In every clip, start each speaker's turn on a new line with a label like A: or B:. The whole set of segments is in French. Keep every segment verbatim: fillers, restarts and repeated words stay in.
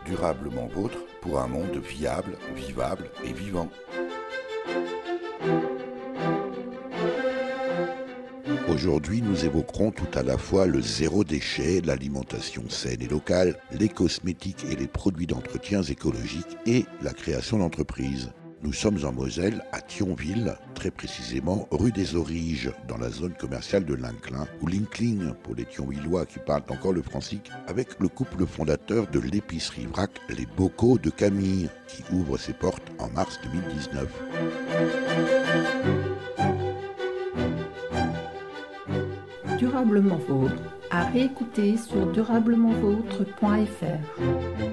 A: durablement vôtre pour un monde viable, vivable et vivant. Aujourd'hui, nous évoquerons tout à la fois le zéro déchet, l'alimentation saine et locale, les cosmétiques et les produits d'entretien écologiques et la création d'entreprises. Nous sommes en Moselle, à Thionville, très précisément rue des Origes, dans la zone commerciale de l'Inclin, ou l'Incline pour les Thionvillois qui parlent encore le francique, avec le couple fondateur de l'épicerie vrac, les Bocaux de Camille, qui ouvre ses portes en mars deux mille dix-neuf.
B: Durablement Vôtre, à réécouter sur durablement vôtre point f r.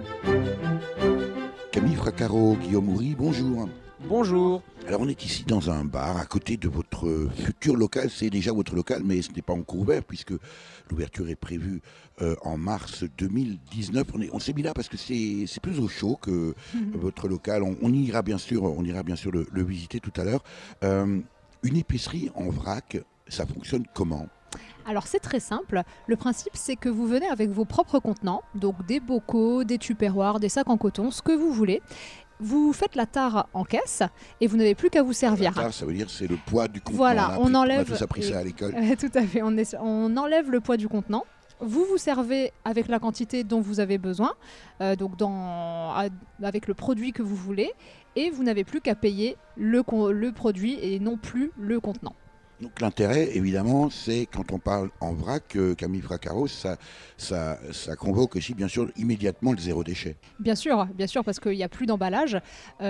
A: Camille Fraccaro, Guillaume Houry, bonjour.
C: Bonjour.
A: Alors on est ici dans un bar à côté de votre futur local, c'est déjà votre local mais ce n'est pas encore ouvert puisque l'ouverture est prévue euh, en mars deux mille dix-neuf. On, est, on s'est mis là parce que c'est, c'est plus au chaud que mmh. votre local. On, on ira bien sûr, on ira bien sûr le, le visiter tout à l'heure. Euh, une épicerie en vrac, ça fonctionne comment ?
D: Alors c'est très simple, le principe c'est que vous venez avec vos propres contenants, donc des bocaux, des tupperwares, des sacs en coton, ce que vous voulez. Vous faites la tare en caisse et vous n'avez plus qu'à vous servir.
A: La tare, ça veut dire c'est le poids du contenant.
D: Voilà,
A: on,
D: on enlève.
A: On a tous appris ça à l'école.
D: Euh, tout à fait, on, est, on enlève le poids du contenant. Vous vous servez avec la quantité dont vous avez besoin, euh, donc dans, avec le produit que vous voulez, et vous n'avez plus qu'à payer le, le produit et non plus le contenant.
A: Donc l'intérêt, évidemment, c'est quand on parle en vrac, euh, Camille Fraccaro, ça, ça, ça convoque aussi, bien sûr, immédiatement le zéro déchet.
D: Bien sûr, bien sûr, parce qu'il n'y a plus d'emballage,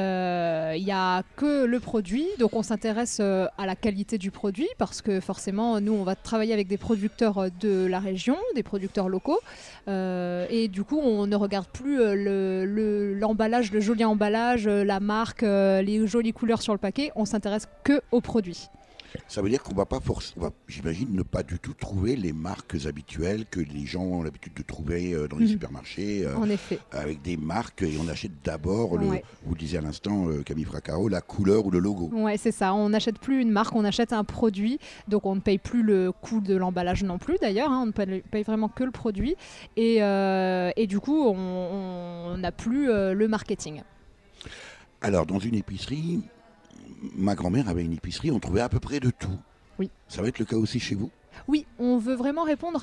D: euh, il n'y a que le produit, donc on s'intéresse euh, à la qualité du produit, parce que forcément, nous, on va travailler avec des producteurs de la région, des producteurs locaux, euh, et du coup, on ne regarde plus euh, le, le, l'emballage, le joli emballage, euh, la marque, euh, les jolies couleurs sur le paquet, on s'intéresse que aux produits.
A: Ça veut dire qu'on va pas forcément, j'imagine, ne pas du tout trouver les marques habituelles que les gens ont l'habitude de trouver euh, dans les mmh. supermarchés. Euh,
D: en effet.
A: Avec des marques, et on achète d'abord, le,
D: ouais.
A: vous le disiez à l'instant, euh, Camille Fraccaro, la couleur ou le logo.
D: Oui, c'est ça. On n'achète plus une marque, on achète un produit. Donc on ne paye plus le coût de l'emballage non plus d'ailleurs. Hein, on ne paye, paye vraiment que le produit. Et, euh, et du coup, on n'a plus euh, le marketing.
A: Alors, dans une épicerie, ma grand-mère avait une épicerie, on trouvait à peu près de tout.
D: Oui.
A: Ça va être le cas aussi chez vous ?
D: Oui, on veut vraiment répondre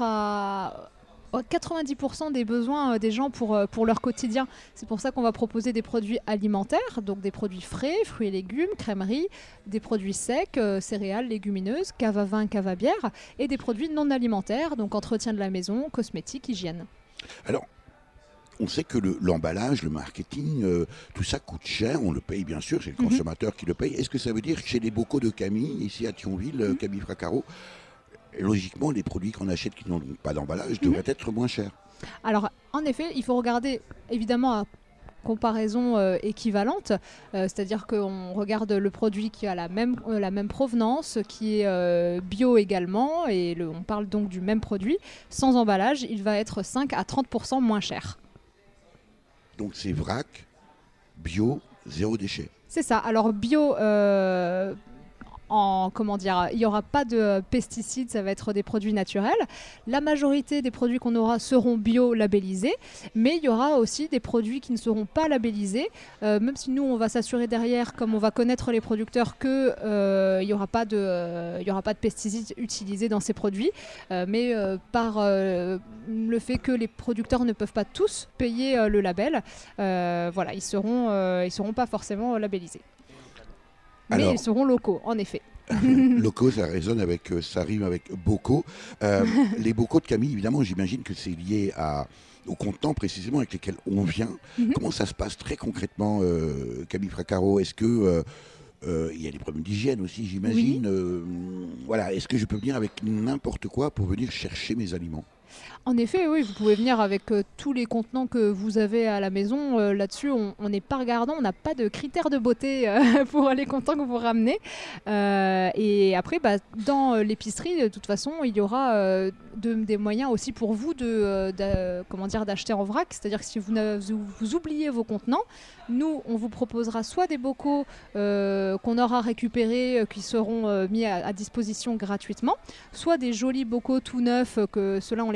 D: à quatre-vingt-dix pour cent des besoins des gens pour, pour leur quotidien. C'est pour ça qu'on va proposer des produits alimentaires, donc des produits frais, fruits et légumes, crèmeries, des produits secs, euh, céréales, légumineuses, cave à vin, cave à bière, et des produits non alimentaires, donc entretien de la maison, cosmétiques, hygiène.
A: Alors, on sait que le, l'emballage, le marketing, euh, tout ça coûte cher. On le paye bien sûr, c'est le consommateur mmh. qui le paye. Est-ce que ça veut dire que chez les Bocaux de Camille, ici à Thionville, mmh. Camille Fraccaro, logiquement, les produits qu'on achète qui n'ont pas d'emballage mmh. devraient être moins chers ?
D: Alors, en effet, il faut regarder évidemment à comparaison euh, équivalente, euh, c'est-à-dire qu'on regarde le produit qui a la même, euh, la même provenance, qui est euh, bio également, et le, on parle donc du même produit. Sans emballage, il va être cinq à trente pour cent moins cher.
A: Donc c'est vrac, bio, zéro déchet.
D: C'est ça. Alors bio, euh, en, comment dire, il n'y aura pas de pesticides, ça va être des produits naturels. La majorité des produits qu'on aura seront bio labellisés, mais il y aura aussi des produits qui ne seront pas labellisés, euh, même si nous on va s'assurer derrière, comme on va connaître les producteurs, qu'il euh, n'y aura pas de, euh, il y aura pas de pesticides utilisés dans ces produits, euh, mais euh, par euh, le fait que les producteurs ne peuvent pas tous payer euh, le label, euh, voilà, ils seront, euh, ils seront pas forcément labellisés. Mais alors, ils seront locaux, en effet.
A: Locaux, ça résonne avec, ça rime avec bocaux. Euh, les bocaux de Camille, évidemment, j'imagine que c'est lié à, aux contenants précisément avec lesquels on vient. Mm-hmm. Comment ça se passe très concrètement, euh, Camille Fraccaro ? Est-ce que euh, euh, il y a des problèmes d'hygiène aussi, j'imagine. Oui. Euh, voilà, est-ce que je peux venir avec n'importe quoi pour venir chercher mes aliments ?
D: En effet, oui, vous pouvez venir avec euh, tous les contenants que vous avez à la maison. Euh, là-dessus, on n'est pas regardant, on n'a pas de critères de beauté euh, pour les contenants que vous ramenez. Euh, et après, bah, dans l'épicerie, de toute façon, il y aura euh, de, des moyens aussi pour vous de, de, comment dire, d'acheter en vrac. C'est-à-dire que si vous, vous, vous oubliez vos contenants, nous, on vous proposera soit des bocaux euh, qu'on aura récupérés, euh, qui seront euh, mis à, à disposition gratuitement, soit des jolis bocaux tout neufs, euh, que ceux-là, on les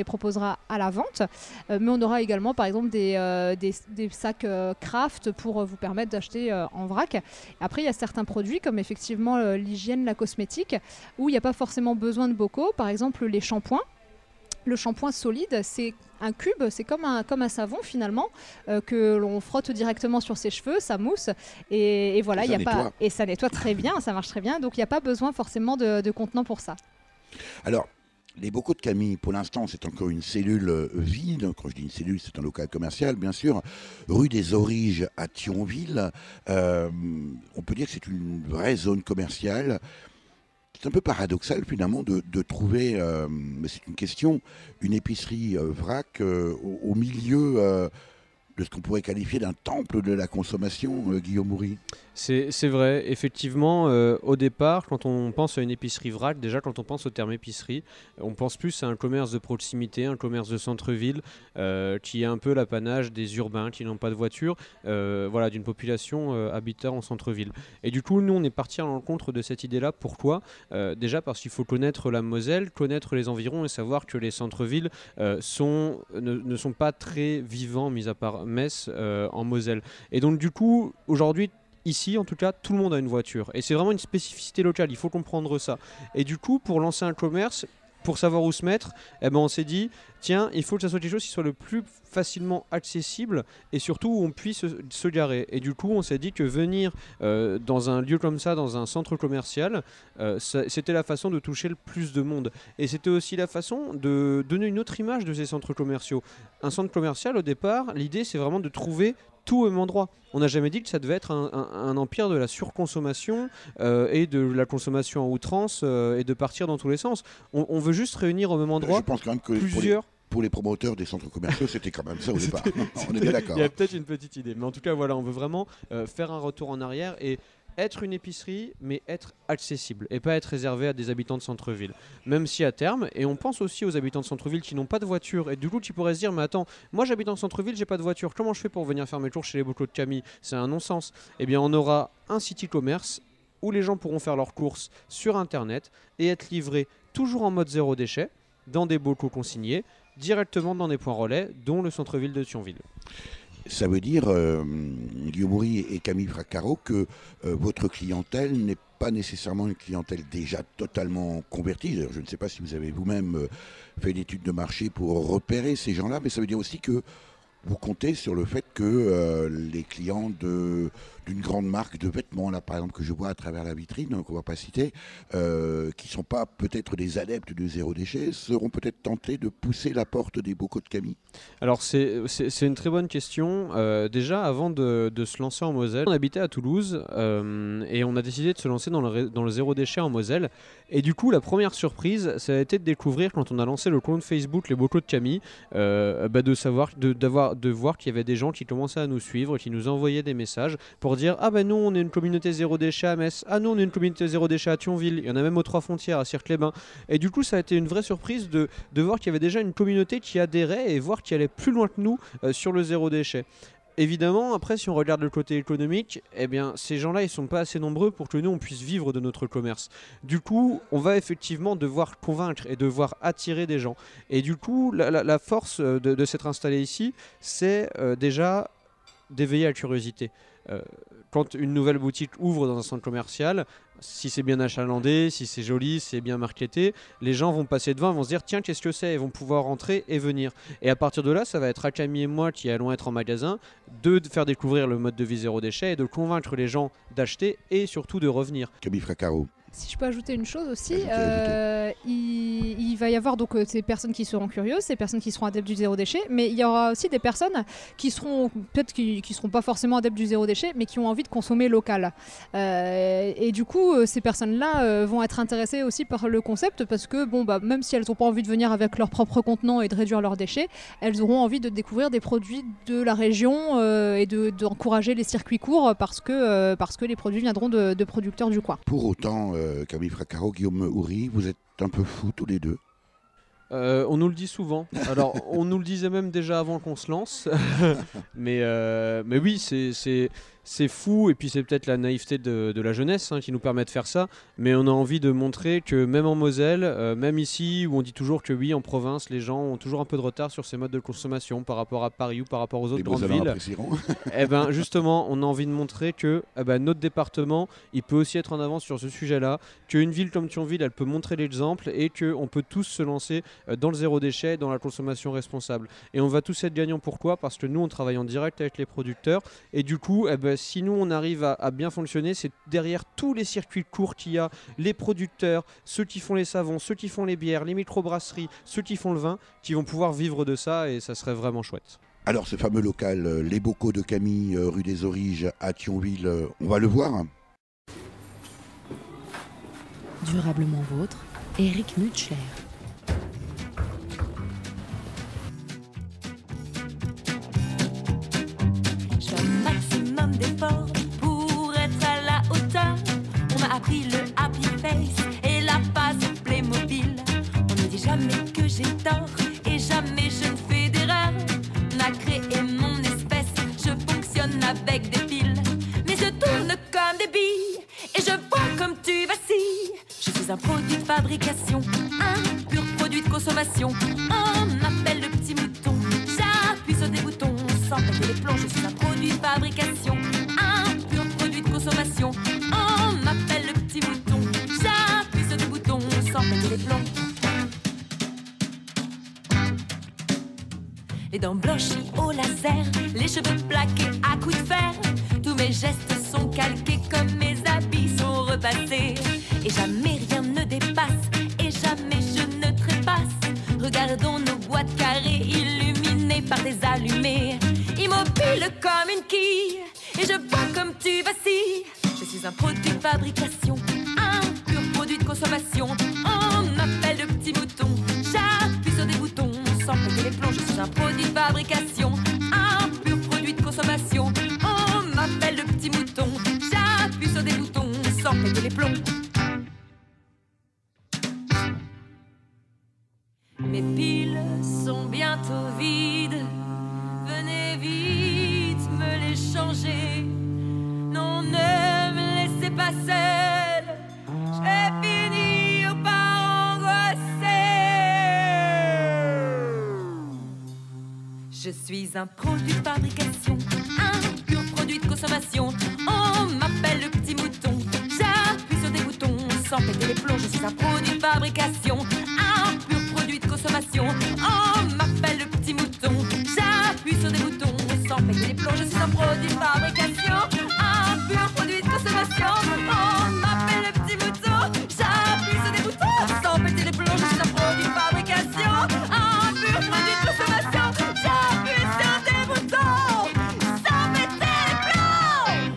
D: proposera à la vente. Euh, mais on aura également par exemple des, euh, des, des sacs euh, craft pour euh, vous permettre d'acheter euh, en vrac. Après, il y a certains produits comme effectivement euh, l'hygiène, la cosmétique, où il n'y a pas forcément besoin de bocaux. Par exemple, les shampoings. Le shampoing solide, c'est un cube, c'est comme un, comme un savon finalement, euh, que l'on frotte directement sur ses cheveux, ça mousse, et, et voilà,
A: et,
D: y
A: ça
D: a pas, et ça nettoie très bien, ça marche très bien, donc il n'y a pas besoin forcément de, de contenant pour ça.
A: Alors, les bocaux de Camille, pour l'instant, c'est encore une cellule euh, vide. Quand je dis une cellule, c'est un local commercial, bien sûr. Rue des Origes à Thionville. Euh, on peut dire que c'est une vraie zone commerciale. C'est un peu paradoxal finalement de, de trouver, euh, mais c'est une question, une épicerie euh, vrac euh, au, au milieu euh, de ce qu'on pourrait qualifier d'un temple de la consommation, euh, Guillaume Houry.
C: C'est, c'est vrai, effectivement, euh, au départ, quand on pense à une épicerie vrac, déjà quand on pense au terme épicerie, on pense plus à un commerce de proximité, un commerce de centre-ville, euh, qui est un peu l'apanage des urbains qui n'ont pas de voiture, euh, voilà, d'une population euh, habitant en centre-ville. Et du coup, nous, on est parti à l'encontre de cette idée-là. Pourquoi ? euh, Déjà parce qu'il faut connaître la Moselle, connaître les environs et savoir que les centres-villes euh, sont, ne, ne sont pas très vivants, mis à part Metz, euh, en Moselle. Et donc, du coup, aujourd'hui, ici, en tout cas, tout le monde a une voiture. Et c'est vraiment une spécificité locale, il faut comprendre ça. Et du coup, pour lancer un commerce, pour savoir où se mettre, eh ben on s'est dit, tiens, il faut que ça soit quelque chose qui soit le plus facilement accessible et surtout où on puisse se, se garer. Et du coup, on s'est dit que venir euh, dans un lieu comme ça, dans un centre commercial, euh, ça, c'était la façon de toucher le plus de monde. Et c'était aussi la façon de donner une autre image de ces centres commerciaux. Un centre commercial, au départ, l'idée, c'est vraiment de trouver tout au même endroit. On n'a jamais dit que ça devait être un, un, un empire de la surconsommation euh, et de la consommation en outrance euh, et de partir dans tous les sens. On, on veut juste réunir au même endroit
A: Je pense quand même que
C: plusieurs...
A: Pour les, pour les promoteurs des centres commerciaux, c'était quand même ça au départ. On est bien d'accord.
C: Il y a peut-être une petite idée. Mais en tout cas, voilà, on veut vraiment euh, faire un retour en arrière et être une épicerie, mais être accessible et pas être réservé à des habitants de centre-ville. Même si à terme, et on pense aussi aux habitants de centre-ville qui n'ont pas de voiture, et du coup qui pourraient se dire, mais attends, moi j'habite en centre-ville, j'ai pas de voiture, comment je fais pour venir faire mes tours chez les bocaux de Camille ? C'est un non-sens. Eh bien, on aura un city commerce où les gens pourront faire leurs courses sur Internet et être livrés toujours en mode zéro déchet, dans des bocaux consignés, directement dans des points relais, dont le centre-ville de Thionville.
A: Ça veut dire, euh, Guillaume Houry et Camille Fraccaro, que euh, votre clientèle n'est pas nécessairement une clientèle déjà totalement convertie. D'ailleurs, je ne sais pas si vous avez vous-même euh, fait une étude de marché pour repérer ces gens-là, mais ça veut dire aussi que vous comptez sur le fait que euh, les clients de, d'une grande marque de vêtements, là par exemple, que je vois à travers la vitrine, qu'on ne va pas citer, euh, qui ne sont pas peut-être des adeptes de zéro déchet, seront peut-être tentés de pousser la porte des bocaux de Camille ?
C: Alors c'est, c'est, c'est une très bonne question. Euh, déjà, avant de, de se lancer en Moselle, on habitait à Toulouse euh, et on a décidé de se lancer dans le, dans le zéro déchet en Moselle. Et du coup, la première surprise, ça a été de découvrir, quand on a lancé le compte Facebook Les Bocaux de Camille, euh, bah de, savoir, de, d'avoir, de voir qu'il y avait des gens qui commençaient à nous suivre, qui nous envoyaient des messages pour dire « Ah ben nous, on est une communauté zéro déchet à Metz. Ah nous, on est une communauté zéro déchet à Thionville. Il y en a même aux Trois-Frontières, à Cirque-les-Bains. » Et du coup, ça a été une vraie surprise de, de voir qu'il y avait déjà une communauté qui adhérait et voir qu'il allait plus loin que nous euh, sur le zéro déchet. Évidemment, après, si on regarde le côté économique, eh bien, ces gens-là, ils sont pas assez nombreux pour que nous, on puisse vivre de notre commerce. Du coup, on va effectivement devoir convaincre et devoir attirer des gens. Et du coup, la, la, la force de, de s'être installé ici, c'est euh, déjà d'éveiller la curiosité. Euh, quand une nouvelle boutique ouvre dans un centre commercial, si c'est bien achalandé, si c'est joli, si c'est bien marketé, les gens vont passer devant, vont se dire tiens, qu'est-ce que c'est, et vont pouvoir rentrer et venir. Et à partir de là, ça va être à Camille et moi qui allons être en magasin de faire découvrir le mode de vie zéro déchet et de convaincre les gens d'acheter et surtout de revenir.
A: Camille Fraccaro.
D: Si je peux ajouter une chose aussi,
A: Ajoutez,
D: euh, il, il va y avoir donc euh, ces personnes qui seront curieuses, ces personnes qui seront adeptes du zéro déchet, mais il y aura aussi des personnes qui seront peut-être qui, qui seront pas forcément adeptes du zéro déchet, mais qui ont envie de consommer local. Euh, et du coup, euh, ces personnes-là euh, vont être intéressées aussi par le concept parce que bon, bah, même si elles n'ont pas envie de venir avec leur propre contenant et de réduire leurs déchets, elles auront envie de découvrir des produits de la région euh, et de, d'encourager les circuits courts parce que, euh, parce que les produits viendront de, de producteurs du coin.
A: Pour autant, euh, Camille Fraccaro, Guillaume Houry, vous êtes un peu fous tous les deux.
C: Euh, on nous le dit souvent. Alors, on nous le disait même déjà avant qu'on se lance. mais, euh, mais oui, c'est, c'est, c'est fou, et puis c'est peut-être la naïveté de, de la jeunesse hein, qui nous permet de faire ça, mais on a envie de montrer que même en Moselle, euh, même ici où on dit toujours que oui, en province, les gens ont toujours un peu de retard sur ces modes de consommation par rapport à Paris ou par rapport aux autres grandes villes. Et ben justement, on a envie de montrer que eh ben, notre département, il peut aussi être en avance sur ce sujet-là, qu'une ville comme Thionville, elle peut montrer l'exemple et qu'on peut tous se lancer dans le zéro déchet, dans la consommation responsable. Et on va tous être gagnants. Pourquoi ? Parce que nous, on travaille en direct avec les producteurs, et du coup, eh ben, si nous on arrive à, à bien fonctionner, c'est derrière tous les circuits courts qu'il y a, les producteurs, ceux qui font les savons, ceux qui font les bières, les microbrasseries, ceux qui font le vin, qui vont pouvoir vivre de ça, et ça serait vraiment chouette.
A: Alors ce fameux local, euh, les Bocaux de Camille, euh, rue des Origes à Thionville, euh, on va le voir.
E: Durablement vôtre, Eric Mutschler.
F: Pour être à la hauteur, on m'a appris le happy face et la phase Playmobil. On ne dit jamais que j'ai tort et jamais je ne fais d'erreur. On a créé mon espèce, je fonctionne avec des piles. Mais je tourne comme des billes et je vois comme tu vacilles. Je suis un produit de fabrication, un pur produit de consommation. On m'appelle le petit mouton, j'appuie sur des boutons sans péter les plombs. Je suis un produit de fabrication, un pur produit de consommation. On m'appelle le petit mouton, j'appuie sur des boutons sans péter les plombs. Les dents blanchies au laser, les cheveux plaqués à coups de fer. Tous mes gestes sont calqués comme mes habits sont repassés. Et jamais rien ne dépasse, et jamais je ne trépasse. Regardons nos boîtes carrées illuminées par des allumés. Immobile comme une quille, et je vois comme tu vacilles. Je suis un produit de fabrication, un pur produit de consommation. On m'appelle le petit mouton, j'appuie sur des boutons sans péter les plombs. Je suis un produit de fabrication, un pur produit de consommation. On m'appelle le petit mouton, j'appuie sur des boutons sans péter les plombs. Mes piles sont bientôt vides, venez vite me les changer. Non, ne me laissez pas seule, je vais finir par angoisser. Je suis un produit de fabrication, un pur produit de consommation. On m'appelle le petit mouton, j'appuie sur des boutons sans péter les plombs. Je suis un produit de fabrication, un pur produit de consommation. On m'appelle le petit mouton, j'appuie sur des boutons sans péter les plombs. Je suis un produit de fabrication, un pur produit de consommation. On m'appelle le petit mouton, j'appuie sur des boutons sans péter les plombs. Je suis un produit de fabrication, un pur produit de consommation. J'appuie sur des boutons sans péter les plombs.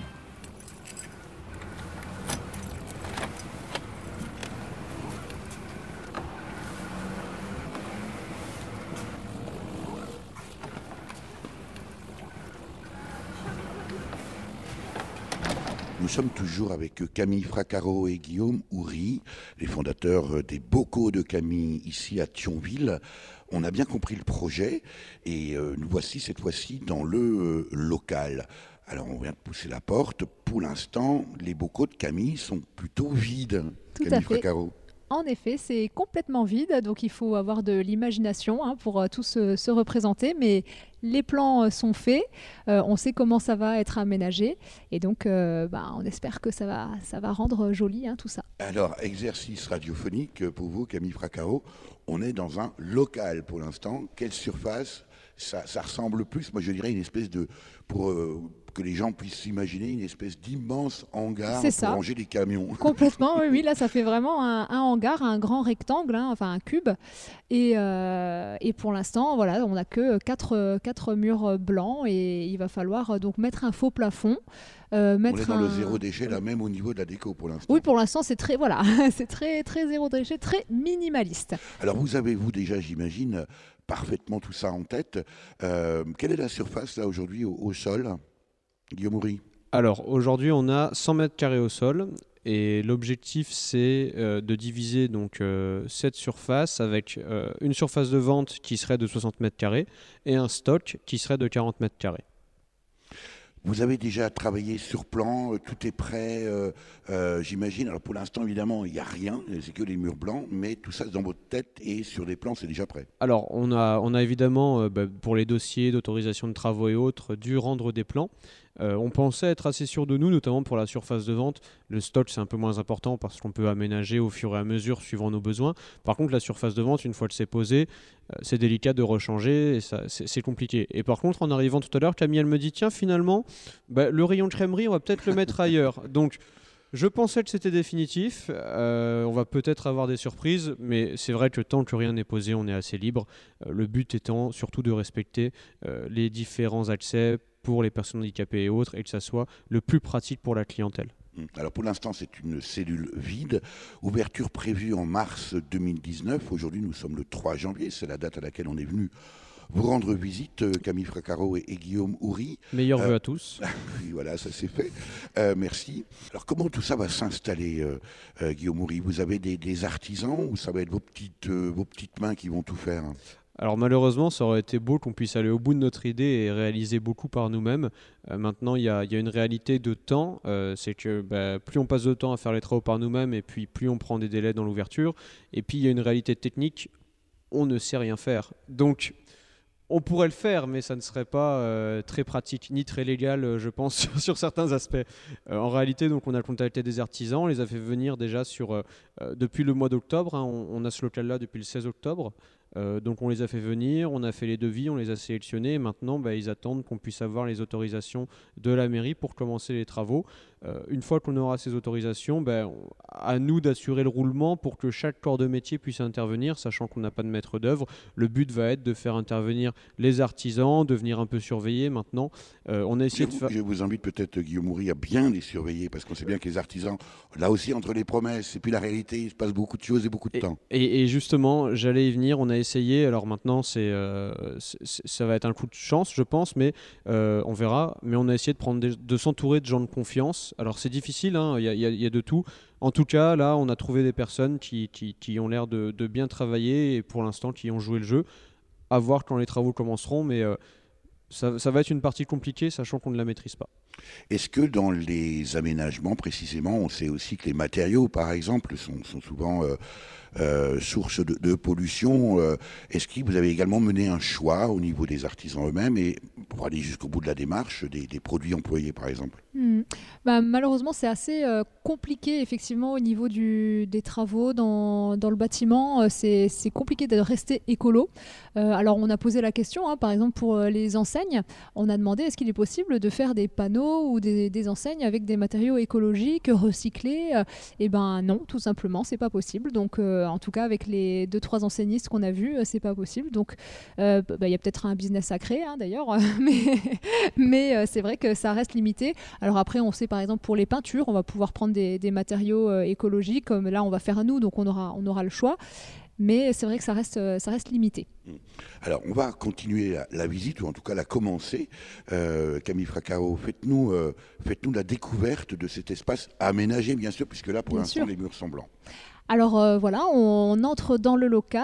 A: Nous sommes toujours avec Camille Fraccaro et Guillaume Houry, les fondateurs des Bocaux de Camille ici à Thionville. On a bien compris le projet et euh, nous voici cette fois-ci dans le euh, local. Alors on vient de pousser la porte. Pour l'instant, les Bocaux de Camille sont plutôt vides.
D: Tout
A: Camille
D: à fait.
A: Fraccaro.
D: En effet, c'est complètement vide, donc il faut avoir de l'imagination hein, pour euh, tout se, se représenter, mais les plans euh, sont faits, euh, on sait comment ça va être aménagé, et donc euh, bah, on espère que ça va, ça va rendre joli hein, tout ça.
A: Alors, exercice radiophonique pour vous, Camille Fraccaro. On est dans un local pour l'instant. Quelle surface ? Ça, ça ressemble plus, moi je dirais, une espèce de... pour euh, que les gens puissent s'imaginer une espèce d'immense hangar
D: C'est
A: pour
D: ça.
A: ranger des camions.
D: Complètement, oui, oui, là ça fait vraiment un, un hangar, un grand rectangle, hein, enfin un cube. Et, euh, et pour l'instant, voilà, on n'a que quatre, quatre murs blancs et il va falloir donc mettre un faux plafond. Euh, mettre
A: On est dans
D: un...
A: le zéro déchet, là, même au niveau de la déco pour l'instant.
D: Oui, pour l'instant, c'est très, voilà, c'est très, très zéro déchet, très minimaliste.
A: Alors, vous avez, vous, déjà, j'imagine, parfaitement tout ça en tête. Euh, quelle est la surface, là, aujourd'hui, au, au sol ? Guillaume Houry.
C: Alors, aujourd'hui, on a cent mètres carrés au sol. Et l'objectif, c'est euh, de diviser donc, euh, cette surface avec euh, une surface de vente qui serait de soixante mètres carrés et un stock qui serait de quarante mètres carrés.
A: Vous avez déjà travaillé sur plan, euh, tout est prêt, euh, euh, j'imagine. Alors pour l'instant, évidemment, il n'y a rien, c'est que les murs blancs, mais tout ça c'est dans votre tête et sur les plans, c'est déjà prêt.
C: Alors, on a, on a évidemment, euh, bah, pour les dossiers d'autorisation de travaux et autres, dû rendre des plans. Euh, on pensait être assez sûr de nous, notamment pour la surface de vente. Le stock, c'est un peu moins important parce qu'on peut aménager au fur et à mesure suivant nos besoins. Par contre, la surface de vente, une fois que c'est posé, euh, c'est délicat de rechanger et ça, c'est, c'est compliqué. Et par contre, en arrivant tout à l'heure, Camille, elle me dit, tiens, finalement, bah, le rayon de crèmerie, on va peut-être le mettre ailleurs. Donc, je pensais que c'était définitif. Euh, on va peut-être avoir des surprises, mais c'est vrai que tant que rien n'est posé, on est assez libre. Euh, le but étant surtout de respecter euh, les différents accès pour les personnes handicapées et autres, et que ça soit le plus pratique pour la clientèle.
A: Alors pour l'instant, c'est une cellule vide. Ouverture prévue en mars deux mille dix-neuf. Aujourd'hui, nous sommes le trois janvier. C'est la date à laquelle on est venu vous rendre visite, Camille Fraccaro et, et Guillaume Houry.
C: Meilleurs
A: euh,
C: vœux à tous.
A: Oui, voilà, ça c'est fait. Euh, merci. Alors comment tout ça va s'installer, euh, euh, Guillaume Houry? Vous avez des, des artisans ou ça va être vos petites, euh, vos petites mains qui vont tout faire?
C: Alors malheureusement, ça aurait été beau qu'on puisse aller au bout de notre idée et réaliser beaucoup par nous-mêmes. Euh, maintenant, il y, y a une réalité de temps. Euh, c'est que bah, plus on passe de temps à faire les travaux par nous-mêmes et puis plus on prend des délais dans l'ouverture. Et puis il y a une réalité technique, on ne sait rien faire. Donc on pourrait le faire, mais ça ne serait pas euh, très pratique ni très légal, euh, je pense, sur, sur certains aspects. Euh, en réalité, donc, on a contacté des artisans, on les a fait venir déjà sur, euh, euh, depuis le mois d'octobre. Hein, on, on a ce local-là depuis le seize octobre. Euh, donc on les a fait venir, on a fait les devis, on les a sélectionnés. Et maintenant, bah, ils attendent qu'on puisse avoir les autorisations de la mairie pour commencer les travaux. Euh, une fois qu'on aura ces autorisations, bah, on, à nous d'assurer le roulement pour que chaque corps de métier puisse intervenir, sachant qu'on n'a pas de maître d'œuvre. Le but va être de faire intervenir les artisans, de venir un peu surveiller maintenant. Euh, on a essayé
A: je,
C: de faire...
A: je vous invite peut-être, Guillaume Houry, à bien les surveiller, parce qu'on sait bien que les artisans, là aussi, entre les promesses et puis la réalité, il se passe beaucoup de choses et beaucoup de
C: et,
A: temps.
C: Et, et justement, j'allais y venir, on a essayé, alors maintenant c'est, euh, c'est, ça va être un coup de chance je pense, mais euh, on verra, mais on a essayé de, prendre des, de s'entourer de gens de confiance. Alors c'est difficile, hein, il y, y, y a de tout. En tout cas, là on a trouvé des personnes qui, qui, qui ont l'air de, de bien travailler et pour l'instant qui ont joué le jeu. À voir quand les travaux commenceront, mais euh, ça, ça va être une partie compliquée sachant qu'on ne la maîtrise pas.
A: Est-ce que dans les aménagements précisément, on sait aussi que les matériaux par exemple sont, sont souvent euh, euh, source de, de pollution? euh, Est-ce que vous avez également mené un choix au niveau des artisans eux-mêmes et pour aller jusqu'au bout de la démarche des, des produits employés par exemple?
D: Mmh. Bah, malheureusement, c'est assez euh, compliqué effectivement au niveau du, des travaux dans, dans le bâtiment. Euh, c'est, c'est compliqué de rester écolo. Euh, alors, on a posé la question, hein, par exemple pour euh, les enseignes, on a demandé est-ce qu'il est possible de faire des panneaux ou des, des enseignes avec des matériaux écologiques recyclés? euh, Eh ben non, tout simplement, c'est pas possible. Donc, euh, en tout cas, avec les deux trois enseignistes qu'on a vus, euh, c'est pas possible. Donc, il euh, bah, y a peut-être un business à créer, hein, d'ailleurs, mais, mais euh, c'est vrai que ça reste limité. Alors après, on sait par exemple pour les peintures, on va pouvoir prendre des, des matériaux euh, écologiques, comme là on va faire à nous, donc on aura, on aura le choix. Mais c'est vrai que ça reste, ça reste limité.
A: Alors, on va continuer la, la visite, ou en tout cas la commencer. Euh, Camille Fraccaro, faites-nous, euh, faites-nous la découverte de cet espace aménagé, bien sûr, puisque là, pour
D: bien
A: l'instant,
D: sûr.
A: les murs sont blancs.
D: Alors euh, voilà, on entre dans le local,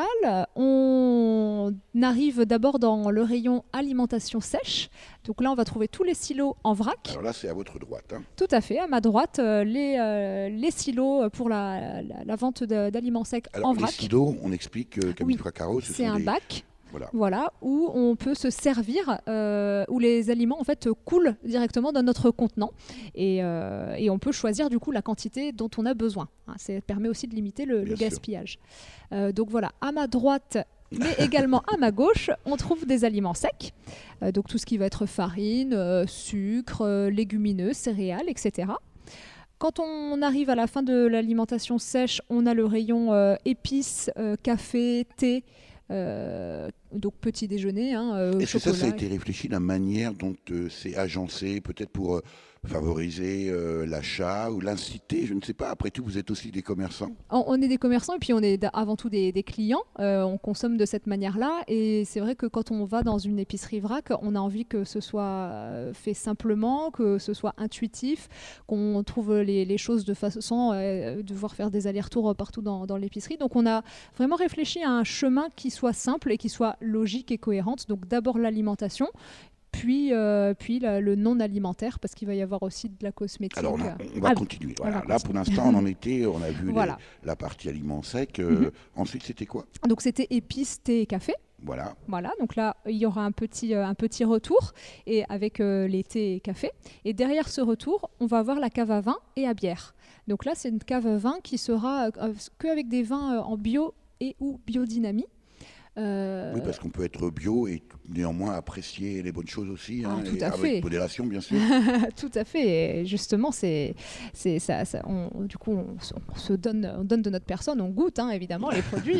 D: on arrive d'abord dans le rayon alimentation sèche. Donc là, on va trouver tous les silos en vrac.
A: Alors là, c'est à votre droite. Hein.
D: Tout à fait, à ma droite, euh, les, euh, les silos pour la, la, la vente de, d'aliments secs
A: Alors,
D: en vrac.
A: les silos, on explique, euh, Camille
D: Oui,
A: Fraccaro, ce
D: c'est
A: sont
D: un
A: des...
D: bac.
A: Voilà.
D: Voilà, où on peut se servir, euh, où les aliments en fait coulent directement dans notre contenant et, euh, et on peut choisir du coup la quantité dont on a besoin. Hein, ça permet aussi de limiter le, le gaspillage. Euh, donc voilà, à ma droite, mais également à ma gauche, on trouve des aliments secs. Euh, donc tout ce qui va être farine, euh, sucre, euh, légumineux, céréales, et cetera. Quand on arrive à la fin de l'alimentation sèche, on a le rayon euh, épices, euh, café, thé. Euh, donc petit déjeuner, hein, euh,
A: Est-ce que
D: chocolat.
A: ça, ça a été réfléchi, la manière dont euh, c'est agencé, peut-être pour euh, favoriser euh, l'achat ou l'inciter, je ne sais pas. Après tout, vous êtes aussi des commerçants.
D: On, on est des commerçants et puis on est avant tout des, des clients. Euh, on consomme de cette manière-là et c'est vrai que quand on va dans une épicerie vrac, on a envie que ce soit fait simplement, que ce soit intuitif, qu'on trouve les, les choses de façon euh, devoir faire des allers-retours partout dans, dans l'épicerie. Donc on a vraiment réfléchi à un chemin qui soit simple et qui soit logique et cohérente. Donc d'abord l'alimentation, puis, euh, puis la, le non alimentaire, parce qu'il va y avoir aussi de la cosmétique.
A: Alors, on, on va
D: ah,
A: continuer. Voilà.
D: on va
A: Là, pour l'instant, on en était, on a vu
D: voilà.
A: les, la partie aliments secs. Euh, mm-hmm. Ensuite, c'était quoi?
D: Donc, c'était épices, thé et café.
A: Voilà.
D: Voilà, donc là, il y aura un petit, euh, un petit retour et avec euh, les thés et café. Et derrière ce retour, on va avoir la cave à vin et à bière. Donc là, c'est une cave à vin qui sera euh, qu'avec des vins euh, en bio et ou biodynamie.
A: Euh... Oui, parce qu'on peut être bio et néanmoins apprécier les bonnes choses aussi, hein,
D: ah, tout
A: et
D: à
A: avec
D: fait.
A: modération, bien sûr.
D: Tout à fait. Et justement, c'est, c'est ça, ça on, du coup, on, on se donne, on donne de notre personne, on goûte, hein, évidemment, les produits.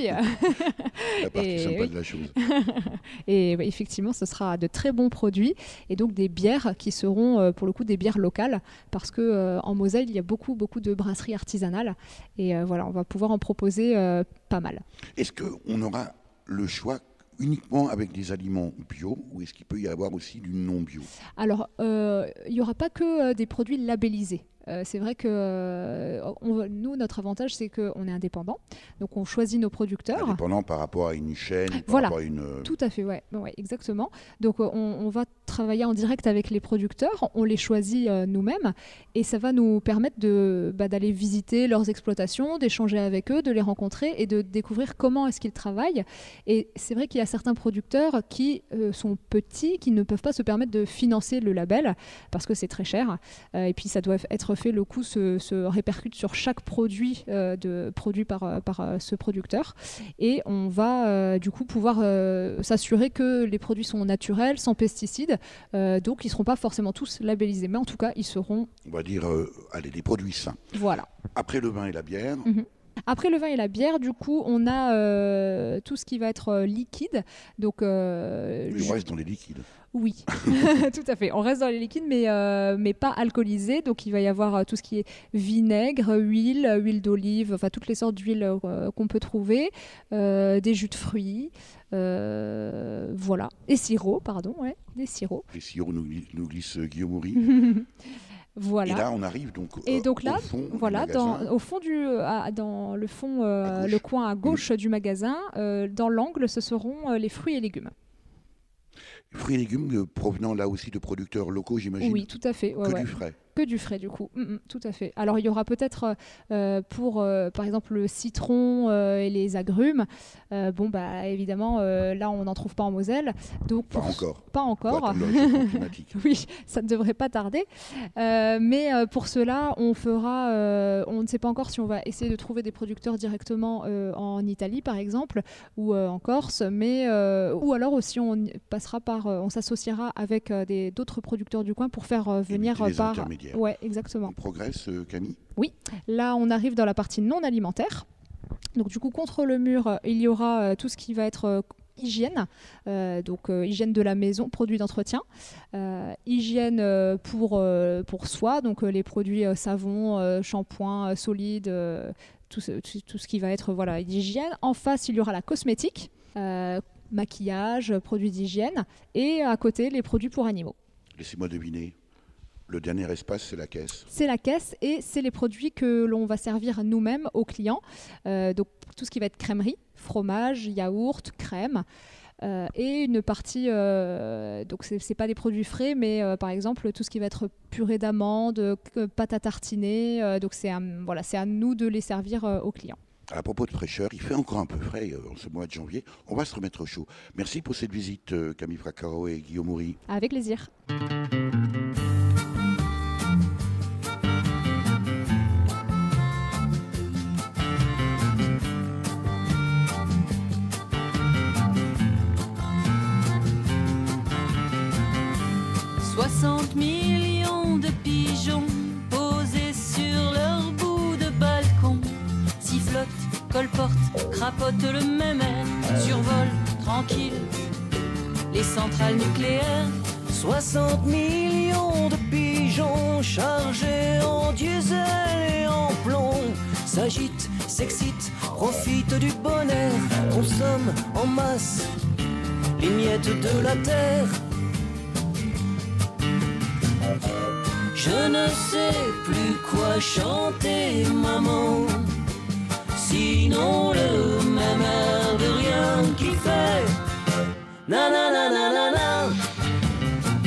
A: La partie
D: et,
A: sympa
D: oui.
A: de la chose.
D: Et bah, effectivement, ce sera de très bons produits et donc des bières qui seront, euh, pour le coup, des bières locales, parce que euh, en Moselle, il y a beaucoup, beaucoup de brasseries artisanales et euh, voilà, on va pouvoir en proposer euh, pas mal.
A: Est-ce qu'on aura le choix uniquement avec des aliments bio ou est-ce qu'il peut y avoir aussi du non bio?
D: Alors, euh, il n'y aura pas que euh, des produits labellisés. Euh, c'est vrai que euh, on, nous, notre avantage, c'est qu'on est indépendant. Donc, on choisit nos producteurs.
A: Indépendant par rapport à une chaîne, par
D: voilà,
A: rapport à une...
D: tout à fait, ouais, ouais, exactement. Donc, on, on va travailler en direct avec les producteurs. On les choisit euh, nous-mêmes. Et ça va nous permettre de, bah, d'aller visiter leurs exploitations, d'échanger avec eux, de les rencontrer et de découvrir comment est-ce qu'ils travaillent. Et c'est vrai qu'il y a certains producteurs qui euh, sont petits, qui ne peuvent pas se permettre de financer le label parce que c'est très cher. Euh, et puis, ça doit être fait, le coût se, se répercute sur chaque produit euh, de, produit par, par euh, ce producteur et on va euh, du coup pouvoir euh, s'assurer que les produits sont naturels, sans pesticides, euh, donc ils ne seront pas forcément tous labellisés, mais en tout cas ils seront,
A: on va dire, euh, allez, des produits sains.
D: Voilà.
A: Après le vin et la bière.
D: Mm-hmm. Après le vin et la bière, du coup, on a euh, tout ce qui va être euh, liquide. Donc, euh,
A: on reste dans les liquides.
D: Oui, tout à fait. On reste dans les liquides, mais, euh, mais pas alcoolisés. Donc, il va y avoir euh, tout ce qui est vinaigre, huile, huile d'olive, enfin toutes les sortes d'huiles euh, qu'on peut trouver, euh, des jus de fruits, euh, voilà. Et sirops, pardon, ouais, des sirops.
A: Les sirops nous, nous glisse Guillaume Houry.
D: Voilà.
A: Et là, on arrive donc,
D: et donc là,
A: au fond
D: voilà,
A: du
D: dans,
A: magasin.
D: au fond du, à, dans le fond, euh, le coin à gauche mmh. du magasin, euh, dans l'angle, ce seront euh, les fruits et légumes.
A: Fruits et légumes euh, provenant là aussi de producteurs locaux, j'imagine.
D: Oui, tout à fait. Ouais,
A: que
D: ouais.
A: du frais.
D: Que du frais, du coup. Mmh, tout à fait. Alors, il y aura peut-être euh, pour, euh, par exemple, le citron euh, et les agrumes. Euh, bon, bah, évidemment, euh, là, on n'en trouve pas en Moselle. Donc,
A: pas
D: pour...
A: encore.
D: Pas encore. Oui, ça ne devrait pas tarder. Euh, mais euh, pour cela, on fera. Euh, on ne sait pas encore si on va essayer de trouver des producteurs directement euh, en Italie, par exemple, ou euh, en Corse. Mais, euh, ou alors aussi, on passera par. Euh, on s'associera avec euh, des, d'autres producteurs du coin pour faire euh, venir
A: euh,
D: par.
A: Ouais,
D: exactement.
A: On progresse, euh, Camille?
D: Oui. Là, on arrive dans la partie non alimentaire. Donc, du coup, contre le mur, il y aura euh, tout ce qui va être euh, hygiène. Euh, donc, euh, hygiène de la maison, produits d'entretien. Euh, hygiène euh, pour, euh, pour soi. Donc, euh, les produits euh, savon, euh, shampoing, euh, solide, euh, tout, ce, tout, tout ce qui va être voilà, d'hygiène. En face, il y aura la cosmétique, euh, maquillage, produits d'hygiène. Et à côté, les produits pour animaux.
A: Laissez-moi deviner. Le dernier espace, c'est la caisse.
D: C'est la caisse et c'est les produits que l'on va servir nous-mêmes aux clients. Euh, donc tout ce qui va être crèmerie, fromage, yaourt, crème. Euh, et une partie, euh, donc c'est, c'est pas des produits frais, mais euh, par exemple tout ce qui va être purée d'amandes, euh, pâte à tartiner. Euh, donc c'est à, voilà, c'est à nous de les servir euh, aux clients.
A: À propos de fraîcheur, il fait encore un peu frais euh, en ce mois de janvier. On va se remettre au chaud. Merci pour cette visite, euh, Camille Fraccaro et Guillaume Houry.
D: Avec plaisir.
F: soixante millions de pigeons posés sur leur bout de balcon sifflotent, colportent, crapotent le même air, survolent tranquille les centrales nucléaires.
G: soixante millions de pigeons chargés en diesel et en plomb s'agitent, s'excitent, profitent du bon air, consomment en masse les miettes de la terre. Je ne sais plus quoi chanter, maman, sinon le même air de rien qui fait na na na na na na.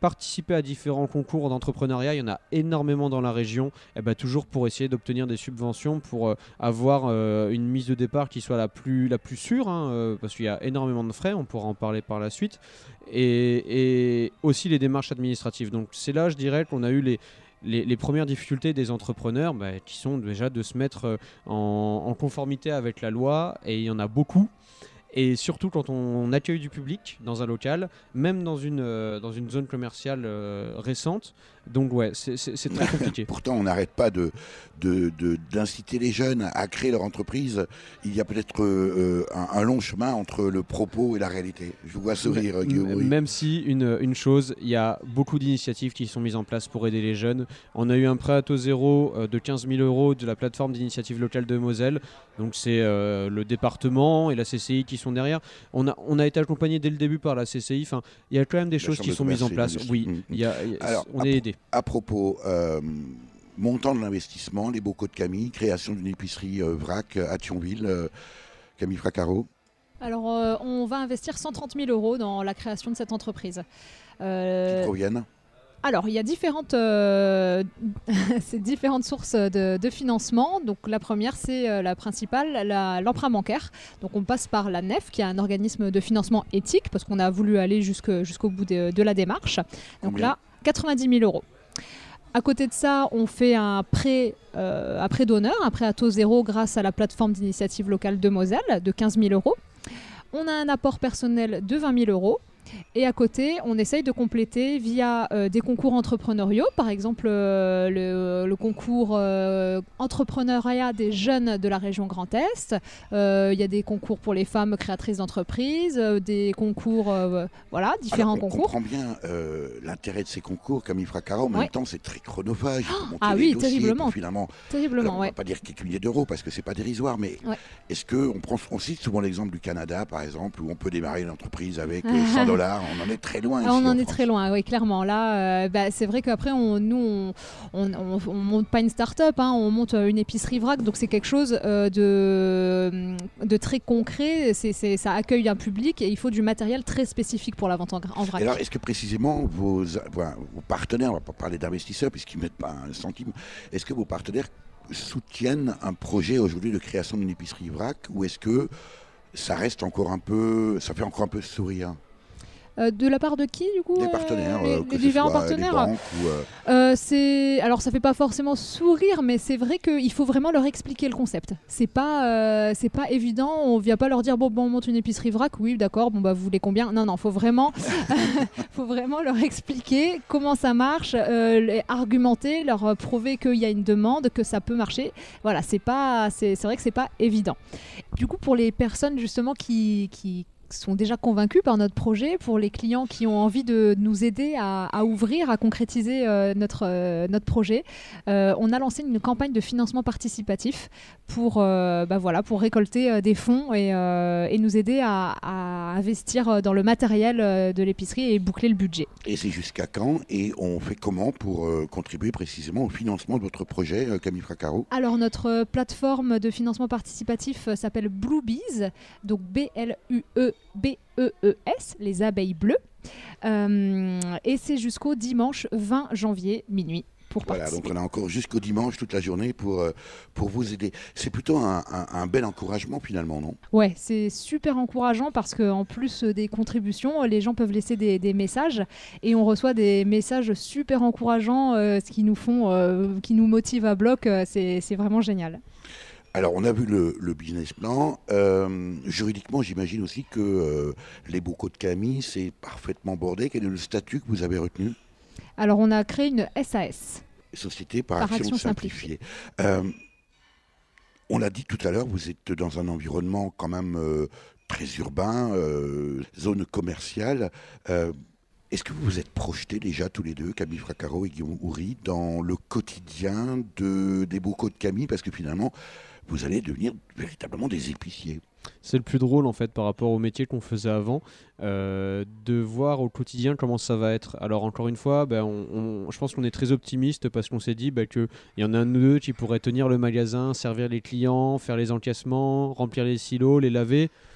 C: participer à différents concours d'entrepreneuriat, il y en a énormément dans la région, et bah, toujours pour essayer d'obtenir des subventions pour euh, avoir euh, une mise de départ qui soit la plus, la plus sûre, hein, euh, parce qu'il y a énormément de frais, on pourra en parler par la suite, et, et aussi les démarches administratives. Donc c'est là, je dirais, qu'on a eu les, les, les premières difficultés des entrepreneurs, bah, qui sont déjà de se mettre en, en conformité avec la loi, et il y en a beaucoup. Et surtout quand on accueille du public dans un local, même dans une, euh, dans une zone commerciale euh, récente. Donc ouais, c'est, c'est, c'est très compliqué.
A: Pourtant, on n'arrête pas de, de, de, d'inciter les jeunes à créer leur entreprise. Il y a peut-être euh, un, un long chemin entre le propos et la réalité. Je vous vois sourire,
C: M-
A: Guillaume. Oui.
C: Même si, une, une chose, il y a beaucoup d'initiatives qui sont mises en place pour aider les jeunes. On a eu un prêt à taux zéro euh, de quinze mille euros de la plateforme d'initiative locale de Moselle. Donc c'est euh, le département et la C C I qui sont derrière. On a, on a été accompagné dès le début par la C C I. Enfin, il y a quand même des
A: La
C: choses
A: Chambre
C: qui
A: de
C: sont mises en
A: commerce et
C: place.
A: d'industrie.
C: Oui,
A: Mmh.
C: il y a, il y a-
A: Alors,
C: on
A: à
C: est
A: pro-
C: aidé.
A: À propos, euh, montant de l'investissement, les bocaux de Camille, création d'une épicerie euh, vrac à Thionville, euh, Camille Fraccaro.
D: Alors, euh, on va investir cent trente mille euros dans la création de cette entreprise. Euh,
A: Qui proviennent.
D: Alors, il y a différentes, euh, c'est différentes sources de, de financement. Donc, la première, c'est euh, la principale, la- l'emprunt bancaire. Donc, on passe par la N E F, qui est un organisme de financement éthique, parce qu'on a voulu aller jusque- jusqu'au bout de, de la démarche. Donc
A: Combien
D: là, quatre-vingt-dix mille euros. À côté de ça, on fait un prêt, euh, un prêt d'honneur, un prêt à taux zéro grâce à la plateforme d'initiative locale de Moselle de quinze mille euros. On a un apport personnel de vingt mille euros. Et à côté, on essaye de compléter via euh, des concours entrepreneuriaux, par exemple euh, le, le concours euh, entrepreneuriat des jeunes de la région Grand Est. Euh, Il y a des concours pour les femmes créatrices d'entreprises, euh, des concours, euh, voilà, différents
A: Alors, on
D: concours.
A: comprend bien euh, l'intérêt de ces concours, Camille Fraccaro, mais en
D: Ouais.
A: même temps, c'est très chronophage. Il faut monter
D: ah
A: les
D: oui,
A: dossiers
D: terriblement.
A: pour finalement.
D: Terriblement,
A: Alors, on ne
D: ouais.
A: va pas dire quelques milliers d'euros parce que c'est pas dérisoire, mais
D: Ouais.
A: est-ce que on prend, on cite souvent l'exemple du Canada, par exemple, où on peut démarrer une entreprise avec euh, cent dollars. On en est très loin.
D: Ah,
A: ici,
D: on en
A: en
D: est
A: France.
D: très loin, oui, clairement. Là, euh, bah, c'est vrai qu'après, on, nous, on, on, on, on monte pas une start-up, hein, on monte euh, une épicerie vrac, donc c'est quelque chose euh, de, de très concret. C'est, c'est, ça accueille un public et il faut du matériel très spécifique pour la vente en, gra- en vrac.
A: Et alors, est-ce que précisément vos, voilà, vos partenaires, on ne va pas parler d'investisseurs puisqu'ils ne mettent pas un centime, est-ce que vos partenaires soutiennent un projet aujourd'hui de création d'une épicerie vrac ou est-ce que ça reste encore un peu, ça fait encore un peu sourire?
D: Euh, de la part de qui, du coup
A: Des
D: euh,
A: partenaires,
D: les,
A: euh,
D: les
A: que ce
D: différents
A: soit
D: partenaires
A: les banques ou, euh,
D: Euh, c'est alors ça fait pas forcément sourire, mais c'est vrai qu'il faut vraiment leur expliquer le concept. C'est pas euh, c'est pas évident. On vient pas leur dire bon, bon on monte une épicerie vrac, oui d'accord, bon bah vous voulez combien? Non non, faut vraiment faut vraiment leur expliquer comment ça marche, euh, les- argumenter, leur euh, prouver qu'il y a une demande, que ça peut marcher. Voilà, c'est pas c'est c'est vrai que c'est pas évident. Du coup, pour les personnes justement qui qui sont déjà convaincus par notre projet, pour les clients qui ont envie de nous aider à, à ouvrir, à concrétiser euh, notre, euh, notre projet, euh, on a lancé une campagne de financement participatif pour, euh, bah voilà, pour récolter euh, des fonds et, euh, et nous aider à, à investir dans le matériel euh, de l'épicerie et boucler le budget.
A: et c'est jusqu'à quand et on fait comment pour euh, contribuer précisément au financement de votre projet, euh, Camille Fraccaro?
D: Alors notre euh, plateforme de financement participatif euh, s'appelle Bluebees, donc B L U E B E E S, les abeilles bleues. Euh, et c'est jusqu'au dimanche vingt janvier minuit pour
A: Voilà,
D: participer.
A: donc on a encore jusqu'au dimanche toute la journée pour, euh, pour vous aider. C'est plutôt un, un- un bel encouragement finalement, non?
D: Ouais, c'est super encourageant parce qu'en plus des contributions, les gens peuvent laisser des, des messages et on reçoit des messages super encourageants, euh, ce qui nous font, euh, qui nous motive à bloc. euh, c'est, c'est vraiment génial.
A: Alors, on a vu le, le business plan. Euh, juridiquement, j'imagine aussi que euh, les bocaux de Camille, c'est parfaitement bordé. Quel est le statut que vous avez retenu?
D: Alors on a créé une S A S.
A: Société par,
D: Par
A: action,
D: action
A: simplifiée. Euh, on l'a dit tout à l'heure, vous êtes dans un environnement quand même euh, très urbain, euh, zone commerciale. Euh, Est-ce que vous vous êtes projetés déjà tous les deux, Camille Fraccaro et Guillaume Houry, dans le quotidien de, des bocaux de Camille? Parce que finalement, vous allez devenir véritablement des épiciers.
C: C'est le plus drôle en fait par rapport au métier qu'on faisait avant, euh, de voir au quotidien comment ça va être. Alors encore une fois, ben, on, on- je pense qu'on est très optimiste parce qu'on s'est dit ben, qu'il y en a un de nous deux qui pourrait tenir le magasin, servir les clients, faire les encaissements, remplir les silos, les laver.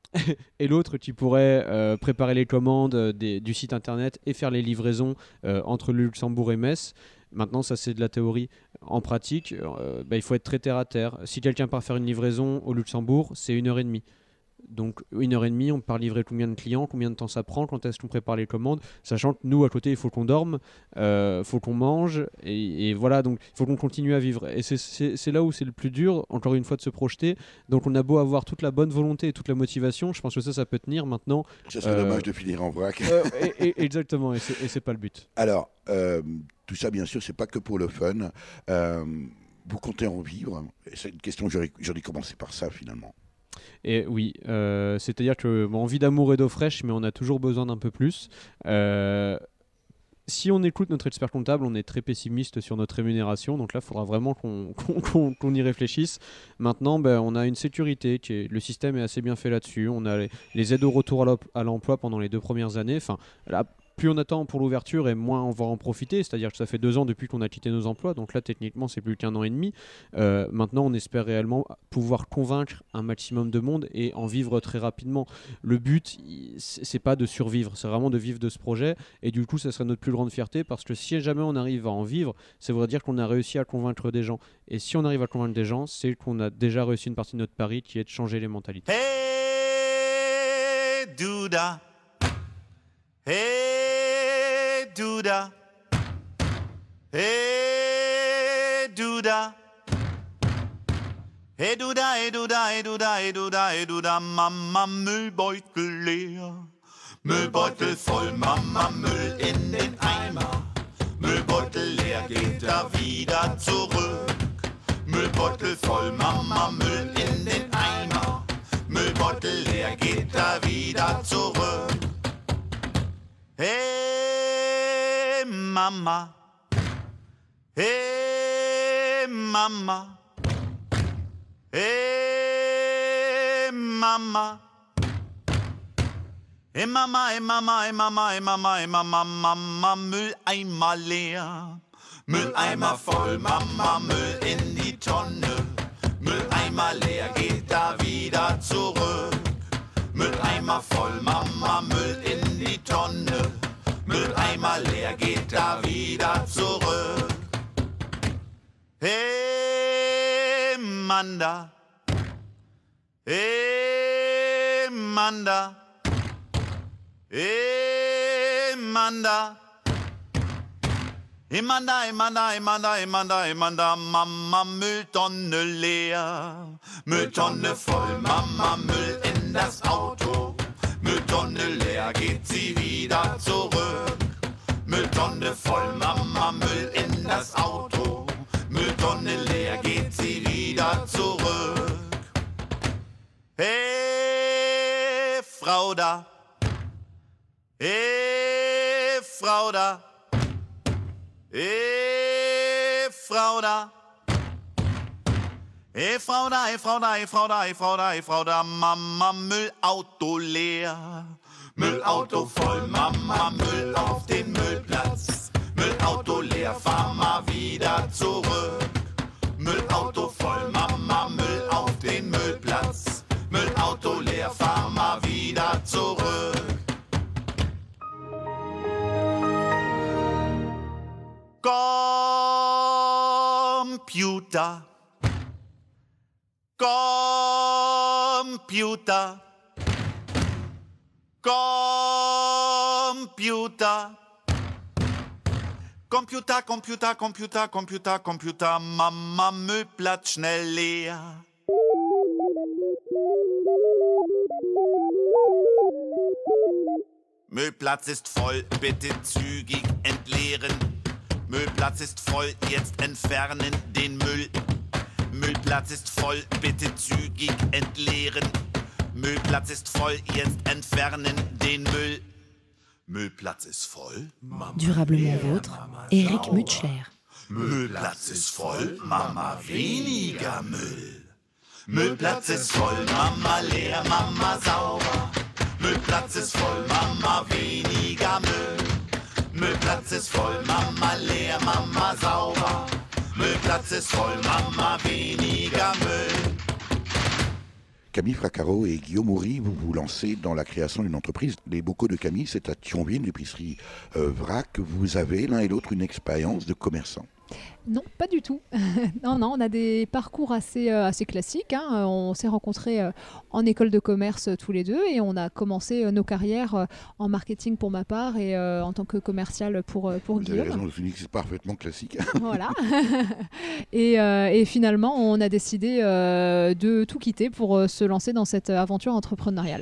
C: et l'autre qui pourrait euh, préparer les commandes des, du site internet et faire les livraisons euh, entre le Luxembourg et Metz. Maintenant, ça c'est de la théorie. En pratique, euh, bah, il faut être très terre à terre. Si quelqu'un part faire une livraison au Luxembourg, c'est une heure et demie. Donc une heure et demie, on part livrer combien de clients, combien de temps ça prend, quand est-ce qu'on prépare les commandes, sachant que nous à côté il faut qu'on dorme, il euh, faut qu'on mange, et, et voilà, donc il faut qu'on continue à vivre. Et c'est, c'est, c'est là où c'est le plus dur, encore une fois, de se projeter. Donc on a beau avoir toute la bonne volonté et toute la motivation, je pense que ça, ça peut tenir maintenant.
A: Ça serait euh, dommage de finir en vrac.
C: Euh, et, et, exactement, et c'est, et c'est pas le but.
A: Alors, euh, tout ça bien sûr, c'est pas que pour le fun. Euh, vous comptez en vivre? C'est une question, j'aurais, j'aurais commencé par ça finalement.
C: Et oui, euh, c'est-à-dire que bon, on vit d'amour et d'eau fraîche, mais on a toujours besoin d'un peu plus. Euh, si on écoute notre expert comptable, on est très pessimiste sur notre rémunération, donc là, il faudra vraiment qu'on, qu'on, qu'on, qu'on y réfléchisse. Maintenant, ben, on a une sécurité, qui est, le système est assez bien fait là-dessus. On a les, les aides au retour à l'emploi pendant les deux premières années. Enfin, là, plus on attend pour l'ouverture et moins on va en profiter, c'est-à-dire que ça fait deux ans depuis qu'on a quitté nos emplois, donc là techniquement c'est plus qu'un an et demi. Euh, maintenant on espère réellement pouvoir convaincre un maximum de monde et en vivre très rapidement. Le but c'est pas de survivre, c'est vraiment de vivre de ce projet, et du coup ça serait notre plus grande fierté, parce que si jamais on arrive à en vivre, ça voudrait dire qu'on a réussi à convaincre des gens, et si on arrive à convaincre des gens, c'est qu'on a déjà réussi une partie de notre pari qui est de changer les mentalités.
H: Hey, Douda. Hey, Douda. Hey, Douda. Hey, Douda, hey, Douda, hey, Douda, hey, Douda, hey, Douda. Mama, Müllbeutel leer. Müllbeutel voll, Mama, Müll in den Eimer. Müllbeutel leer, geht er wieder zurück. Müllbeutel voll, Mama, Müll in den Eimer. Müllbeutel leer, geht er wieder zurück. Hey Mama, hey Mama, hey Mama, hey Mama, hey Mama, hey Mama, hey Mama, hey Mama, Mama, Mülleimer leer, Mülleimer voll, Mama, Müll in die Tonne, Mülleimer leer, geht da wieder zurück. Mülleimer voll, Mama, Müll in die Tonne. Mülleimer leer, geht da wieder zurück. Hey, Manda. Hey, Manda. Hey, Manda. Hey, Manda, hey, Manda, hey, Manda, hey, Manda, hey, Manda. Mama, Mülltonne leer. Mülltonne voll, Mama, Müll in das Auto. Mülltonne leer, geht sie wieder zurück. Mülltonne voll, Mama, Müll in das Auto. Mülltonne leer, geht sie wieder zurück. Hey, Frau da. Hey, Frau da. Hey, Frau da. Hey Frau da, hey Frau da, hey Frau da, hey Frau da, hey Frau da, Mama, Müllauto leer. Müllauto voll, Mama, Müll auf den Müllplatz. Müllauto leer, fahr mal wieder zurück. Müllauto voll, Mama, Müll auf den Müllplatz. Müllauto leer, fahr mal wieder zurück. Computer. Computer, Computer, Computer, Computer, Computer, Computer, Computer, Mama, Müllplatz schnell leer. Müllplatz ist voll, bitte zügig entleeren. Müllplatz ist voll, jetzt entfernen den Müll. Müllplatz ist voll, bitte zügig entleeren. Müllplatz ist voll, jetzt entfernen den Müll. Müllplatz ist voll, Mama.
E: Durablement vôtre, Eric Mutschler.
H: Müllplatz ist voll, Mama, weniger Müll. Müllplatz ist voll, Mama, leer, Mama, sauber. Müllplatz ist voll, Mama, weniger Müll. Müllplatz ist voll, Mama, leer, Mama, sauber. Müllplatz ist voll, Mama, weniger Müll.
A: Camille Fraccaro et Guillaume Houry, vous vous lancez dans la création d'une entreprise. Les bocaux de Camille, c'est à Thionville, l'épicerie euh, Vrac. Vous avez l'un et l'autre une expérience de commerçant.
D: Non, pas du tout. non, non, on a des parcours assez, euh, assez classiques. Hein. On s'est rencontrés euh, en école de commerce euh, tous les deux et on a commencé euh, nos carrières euh, en marketing pour ma part et euh, en tant que commercial pour, euh, pour
A: Vous
D: Guillaume.
A: avez raison, je me dis que c'est parfaitement classique.
D: Voilà. et, euh, et finalement, on a décidé euh, de tout quitter pour euh, se lancer dans cette aventure entrepreneuriale.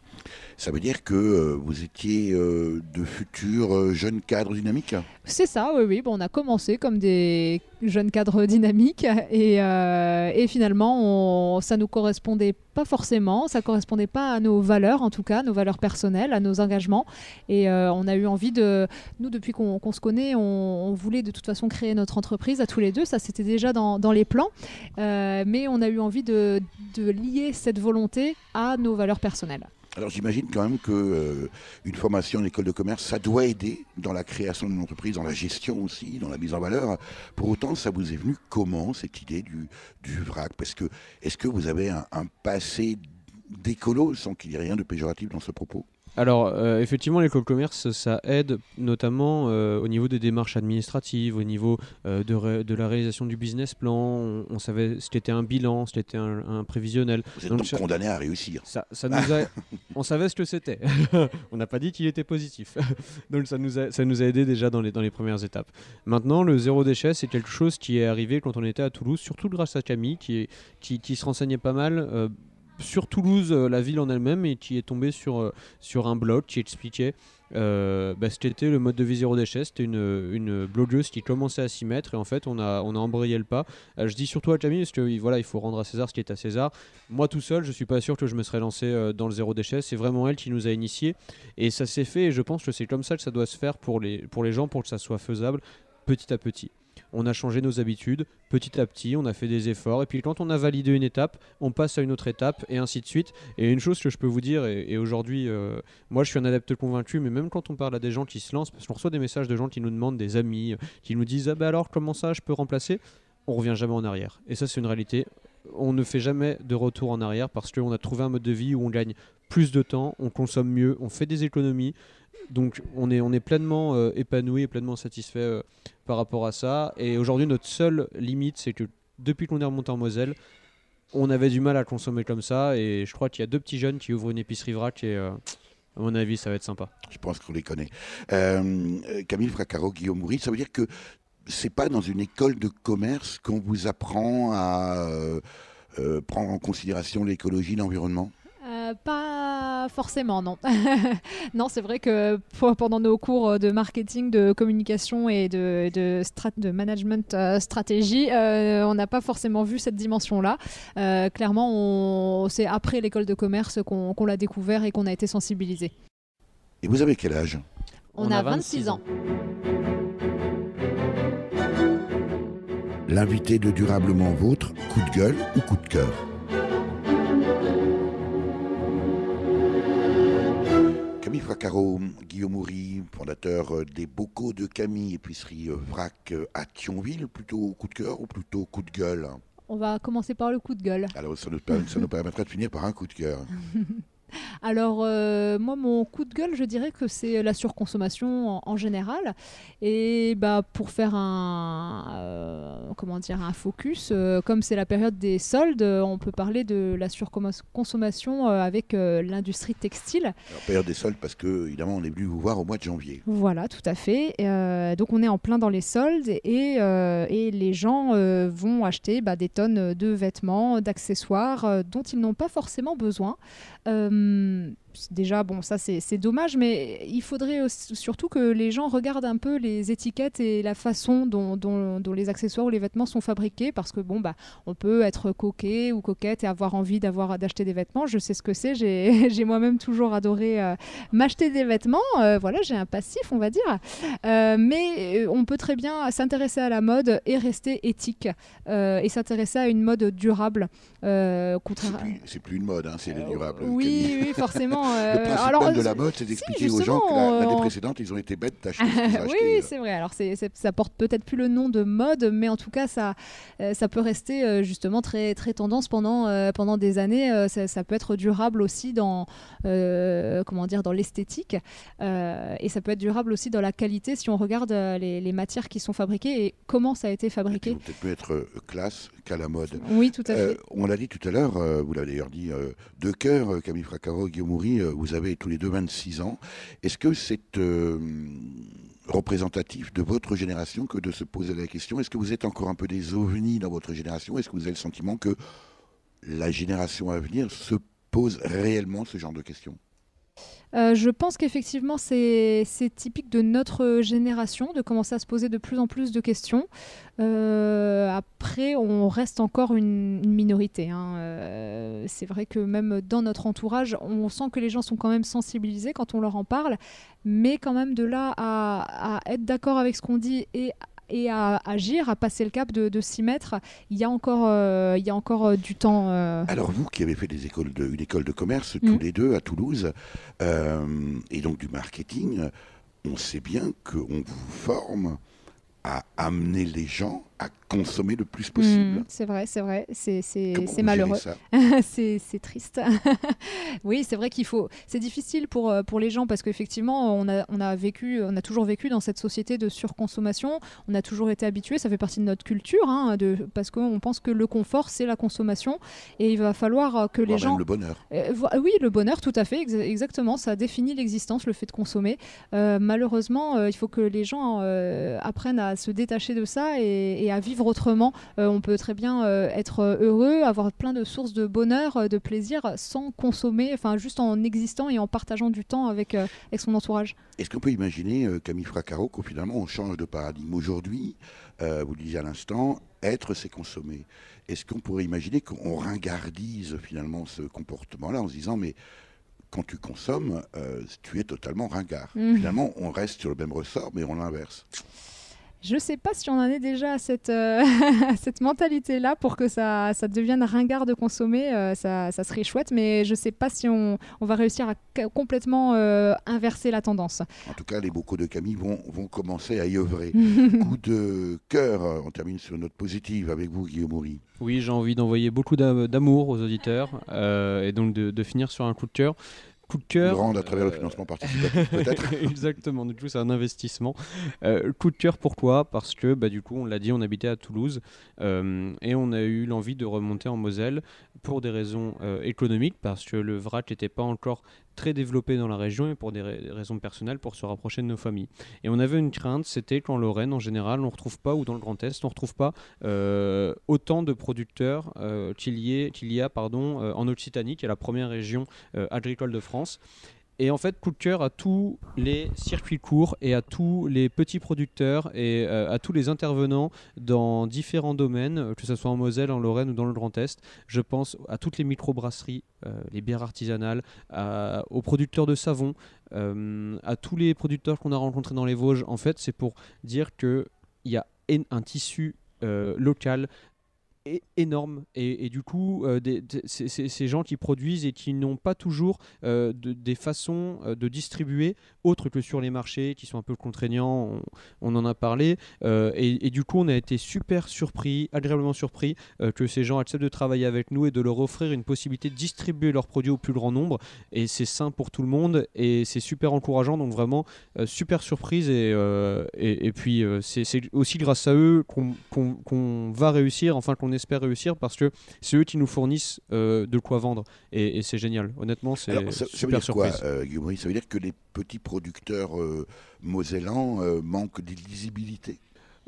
A: Ça veut dire que euh, vous étiez euh, de futurs euh, jeunes cadres dynamiques?
D: C'est ça, oui, oui. Bon, on a commencé comme des jeunes cadres dynamiques et, euh, et finalement, on, ça ne nous correspondait pas forcément, ça ne correspondait pas à nos valeurs, en tout cas, nos valeurs personnelles, à nos engagements. Et euh, on a eu envie de... Nous, depuis qu'on, qu'on se connaît, on, on voulait de toute façon créer notre entreprise à tous les deux. Ça, c'était déjà dans, dans les plans. Euh, mais on a eu envie de, de lier cette volonté à nos valeurs personnelles.
A: Alors j'imagine quand même qu'une euh, formation en école de commerce, ça doit aider dans la création d'une entreprise, dans la gestion aussi, dans la mise en valeur. Pour autant, ça vous est venu comment, cette idée du, du vrac? Parce que, est-ce que vous avez un, un passé d'écolo, sans qu'il y ait rien de péjoratif dans ce propos?
C: Alors, euh, effectivement, l'école de commerce, ça aide notamment euh, au niveau des démarches administratives, au niveau euh, de, ré- de la réalisation du business plan. On, on savait ce qu'était un bilan, ce qu'était un, un prévisionnel.
A: Vous êtes
C: donc,
A: donc
C: ça,
A: condamné à réussir.
C: Ça, ça nous a, on savait ce que c'était. On n'a pas dit qu'il était positif. Donc, ça nous a, ça nous a aidé déjà dans les, dans les premières étapes. Maintenant, le zéro déchet, c'est quelque chose qui est arrivé quand on était à Toulouse, surtout grâce à Camille, qui, est, qui, qui se renseignait pas mal. Euh, sur Toulouse, euh, la ville en elle-même, et qui est tombée sur, euh, sur un blog qui expliquait euh, bah, ce qu'était le mode de vie zéro déchet. C'était une, une blogueuse qui commençait à s'y mettre et en fait on a, on a embrayé le pas. Euh, je dis surtout à Camille parce que voilà, il faut rendre à César ce qui est à César. Moi tout seul, je suis pas sûr que je me serais lancé euh, dans le zéro déchet. C'est vraiment elle qui nous a initiés et ça s'est fait et je pense que c'est comme ça que ça doit se faire pour les, pour les gens, pour que ça soit faisable petit à petit. On a changé nos habitudes petit à petit, on a fait des efforts et puis quand on a validé une étape, on passe à une autre étape et ainsi de suite. Et une chose que je peux vous dire, et, et aujourd'hui, euh, moi je suis un adepte convaincu, mais même quand on parle à des gens qui se lancent, parce qu'on reçoit des messages de gens qui nous demandent, des amis, qui nous disent « Ah ben alors comment ça je peux remplacer ?» On revient jamais en arrière. Et ça c'est une réalité. On ne fait jamais de retour en arrière parce qu'on a trouvé un mode de vie où on gagne plus de temps, on consomme mieux, on fait des économies. Donc on est, on est pleinement euh, épanoui et pleinement satisfait euh, par rapport à ça. Et aujourd'hui, notre seule limite, c'est que depuis qu'on est remonté en Moselle, on avait du mal à consommer comme ça. Et je crois qu'il y a deux petits jeunes qui ouvrent une épicerie vrac et euh, à mon avis, ça va être sympa.
A: Je pense qu'on les connaît. Euh, Camille Fraccaro, Guillaume Houry, ça veut dire que c'est pas dans une école de commerce qu'on vous apprend à euh, euh, prendre en considération l'écologie, l'environnement?
D: Euh, pas forcément, non. Non, c'est vrai que pour- pendant nos cours de marketing, de communication et de, de, strat- de management euh, stratégie, euh, on n'a pas forcément vu cette dimension-là. Euh, clairement, on- c'est après l'école de commerce qu'on qu'on l'a découvert et qu'on a été sensibilisé.
A: Et vous avez quel âge?
D: On,
C: On
D: a
C: a
D: vingt-six
C: vingt-six
D: ans.
A: L'invité de Durablement Vôtre, coup de gueule ou coup de cœur? Camille Fraccaro, Guillaume Houry, fondateur euh, des Bocaux de Camille, épicerie euh, Vrac euh, à Thionville, plutôt coup de cœur ou plutôt coup de gueule?
D: On va commencer par le coup de gueule.
A: Alors ça nous, per- ça nous permettra de finir par un coup de cœur.
D: Alors, euh, moi, mon coup de gueule, je dirais que c'est la surconsommation en, en général. Et bah, pour faire un, euh, comment dire, un focus, euh, comme c'est la période des soldes, euh, on peut parler de la surconsommation euh, avec euh, l'industrie textile.
A: Alors période des soldes parce que évidemment on est venu vous voir au mois de janvier.
D: Voilà, tout à fait. Euh, donc, on est en plein dans les soldes et, euh, et les gens euh, vont acheter bah, des tonnes de vêtements, d'accessoires euh, dont ils n'ont pas forcément besoin. Euh, déjà, bon, ça c'est c'est dommage, mais il faudrait aussi- surtout que les gens regardent un peu les étiquettes et la façon dont, dont- dont les accessoires ou les vêtements sont fabriqués, parce que bon, bah, on peut être coquet ou coquette et avoir envie d'avoir d'acheter des vêtements. Je sais ce que c'est. J'ai j'ai moi-même toujours adoré euh, m'acheter des vêtements. Euh, voilà, j'ai un passif, on va dire. Euh, mais euh, on peut très bien s'intéresser à la mode et rester éthique euh, et s'intéresser à une mode durable. Euh,
A: C'est
D: contraire-
A: plus, c'est plus une mode, hein, c'est le durable.
D: oui,
A: Camille.
D: oui, forcément. justement. Euh,
A: Le principe
D: alors,
A: même de la mode, c'est d'expliquer
D: si,
A: aux gens que la- l'année
D: on...
A: précédente, ils ont été bêtes d'acheter ce qu'ils ont
D: oui,
A: acheté.
D: oui, c'est vrai. Alors, c'est, c'est, ça porte peut-être plus le nom de mode, mais en tout cas, ça, euh, ça peut rester euh, justement très, très tendance pendant, euh, pendant des années. Euh, ça, ça peut être durable aussi dans, euh, comment dire, dans l'esthétique. Euh, et ça peut être durable aussi dans la qualité si on regarde euh, les, les matières qui sont fabriquées et comment ça a été
A: Et
D: fabriqué.
A: qui vont peut-être mieux être euh, classe qu'à la mode.
D: Oui, tout à fait.
A: Euh, on l'a dit tout à l'heure, euh, vous l'avez d'ailleurs dit euh, de cœur, euh, Camille Fraccaro, Guillaume Houry, euh, vous avez tous les deux vingt-six ans. Est-ce que c'est euh, représentatif de votre génération que de se poser la question? Est-ce que vous êtes encore un peu des ovnis dans votre génération? Est-ce que vous avez le sentiment que la génération à venir se pose réellement ce genre de questions?
D: Euh, je pense qu'effectivement, c'est, c'est typique de notre génération de commencer à se poser de plus en plus de questions. Euh, après, on reste encore une, une minorité. Hein. Euh, c'est vrai que même dans notre entourage, on sent que les gens sont quand même sensibilisés quand on leur en parle. Mais quand même, de là à, à être d'accord avec ce qu'on dit et et à agir, à passer le cap de, de s'y mettre, il y a encore, euh, il y a encore euh, du temps. Euh...
A: Alors vous qui avez fait des écoles de, une école de commerce,
D: Mm.
A: tous les deux à Toulouse, euh, et donc du marketing, on sait bien qu'on vous forme à amener les gens à consommer le plus possible.
D: Mmh, c'est vrai, c'est vrai, c'est, c'est,
A: Comment
D: c'est
A: vous gérez
D: malheureux.
A: ça?
D: c'est, c'est triste. Oui, c'est vrai qu'il faut. C'est difficile pour, euh, pour les gens parce qu'effectivement, on a, on, a vécu, on a toujours vécu dans cette société de surconsommation. On a toujours été habitués, ça fait partie de notre culture, hein, de, parce qu'on pense que le confort, c'est la consommation. Et il va falloir euh, que les
A: Voire
D: gens.
A: même le bonheur.
D: Euh, vo- oui, le bonheur, tout à fait, ex- exactement. Ça définit l'existence, le fait de consommer. Euh, malheureusement, euh, il faut que les gens euh, apprennent à se détacher de ça et, et à vivre autrement. Euh, on peut très bien euh, être heureux, avoir plein de sources de bonheur, euh, de plaisir, sans consommer, enfin juste en existant et en partageant du temps avec, euh, avec son entourage.
A: Est-ce qu'on peut imaginer, euh, Camille Fraccaro, qu'au finalement on change de paradigme aujourd'hui, euh, vous le disiez à l'instant, être c'est consommer. Est-ce qu'on pourrait imaginer qu'on ringardise finalement ce comportement-là en se disant mais quand tu consommes, euh, tu es totalement ringard.
D: Mmh.
A: Finalement, on reste sur le même ressort, mais on l'inverse.
D: Je ne sais pas si on en est déjà à cette, euh, cette mentalité-là pour que ça, ça devienne ringard de consommer. Euh, ça, ça serait chouette, mais je ne sais pas si on, on va réussir à c- complètement euh, inverser la tendance.
A: En tout cas, les bocaux de Camille vont, vont commencer à y œuvrer. Coup de cœur, euh, on termine sur une note positive avec vous, Guillaume Houry.
C: Oui, j'ai envie d'envoyer beaucoup d'a- d'amour aux auditeurs euh, et donc de, de finir sur un coup de cœur. Coup de
A: Le
C: cœur.
A: rendre à travers le
C: euh,
A: financement participatif, peut-être.
C: Exactement, du coup c'est un investissement. Euh, coup de cœur pourquoi? Parce que bah, du coup on l'a dit, on habitait à Toulouse euh, et on a eu l'envie de remonter en Moselle pour des raisons euh, économiques, parce que le vrac n'était pas encore très développé dans la région et pour des, ra- des raisons personnelles pour se rapprocher de nos familles. Et on avait une crainte, c'était qu'en Lorraine en général on ne retrouve pas, ou dans le Grand Est, on ne retrouve pas euh, autant de producteurs euh, qu'il y, est- qu'il y a pardon, euh, en Occitanie, qui est la première région euh, agricole de France. Et en fait, coup de cœur à tous les circuits courts et à tous les petits producteurs et euh, à tous les intervenants dans différents domaines, que ce soit en Moselle, en Lorraine ou dans le Grand Est. Je pense à toutes les microbrasseries, euh, les bières artisanales, à- aux producteurs de savon, euh, à tous les producteurs qu'on a rencontrés dans les Vosges. En fait, c'est pour dire qu'il y a en- un tissu euh, local é- énorme et, et du coup euh, des- des- c'est- c'est- ces gens qui produisent et qui n'ont pas toujours euh, de- des façons euh, de distribuer autres que sur les marchés qui sont un peu contraignants, on, on en a parlé euh, et, et du coup on a été super surpris, agréablement surpris euh, que ces gens acceptent de travailler avec nous et de leur offrir une possibilité de distribuer leurs produits au plus grand nombre, et c'est sain pour tout le monde et c'est super encourageant, donc vraiment euh, super surprise et, euh, et, et puis euh, c'est c'est aussi grâce à eux qu'on qu'on- qu'on va réussir, enfin qu'on espère réussir, parce que c'est eux qui nous fournissent euh, de quoi vendre et, et c'est génial, honnêtement c'est
A: Alors, ça, ça veut
C: super
A: dire quoi,
C: surprise.
A: euh, Guillaume Houry? Ça veut dire que les petits producteurs euh, mosellans euh, manquent de lisibilité?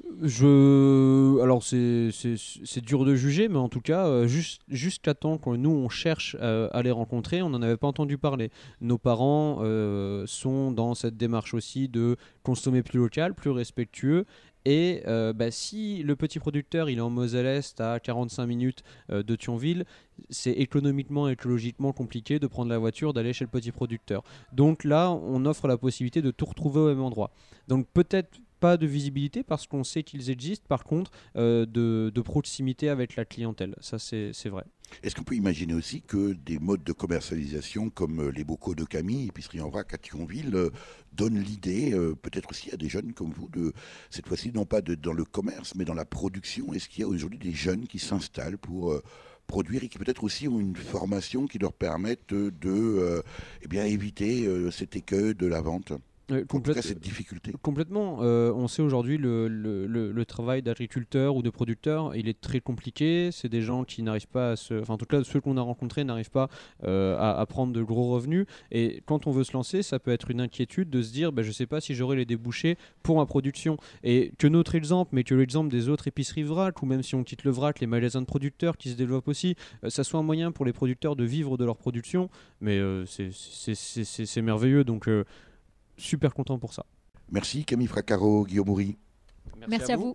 C: Je... Alors c'est c'est- c'est dur de juger, mais en tout cas, euh, juste, jusqu'à temps que nous on cherche euh, à les rencontrer, on n'en avait pas entendu parler. Nos parents euh, sont dans cette démarche aussi de consommer plus local, plus respectueux. Et euh, bah, si le petit producteur il est en Moselle-Est à quarante-cinq minutes euh, de Thionville, c'est économiquement et écologiquement compliqué de prendre la voiture, d'aller chez le petit producteur. Donc là, on offre la possibilité de tout retrouver au même endroit. Donc peut-être pas de visibilité parce qu'on sait qu'ils existent, par contre, euh, de, de proximité avec la clientèle. Ça, c'est, c'est vrai.
A: Est-ce qu'on peut imaginer aussi que des modes de commercialisation comme les bocaux de Camille, épicerie en vrac à Thionville, euh, donnent l'idée, euh, peut-être aussi à des jeunes comme vous, de cette fois-ci non pas de, dans le commerce, mais dans la production? Est-ce qu'il y a aujourd'hui des jeunes qui s'installent pour euh, produire et qui peut-être aussi ont une formation qui leur permette de euh, eh bien, éviter euh, cet écueil de la vente?
C: Euh,
A: En tout cas, cette difficulté.
C: Complètement. Euh, on sait aujourd'hui le, le, le, le travail d'agriculteur ou de producteur, il est très compliqué. C'est des gens qui n'arrivent pas à se... Enfin, en tout cas, ceux qu'on a rencontrés n'arrivent pas euh, à, à prendre de gros revenus. Et quand on veut se lancer, ça peut être une inquiétude de se dire, bah, je ne sais pas si j'aurai les débouchés pour ma production. Et que notre exemple, mais que l'exemple des autres épiceries vrac, ou même si on quitte le vrac, les magasins de producteurs qui se développent aussi, euh, ça soit un moyen pour les producteurs de vivre de leur production. Mais euh, c'est, c'est, c'est, c'est, c'est merveilleux. Donc... Euh, super content pour ça.
A: Merci Camille Fraccaro, Guillaume Houry.
D: Merci, Merci à vous.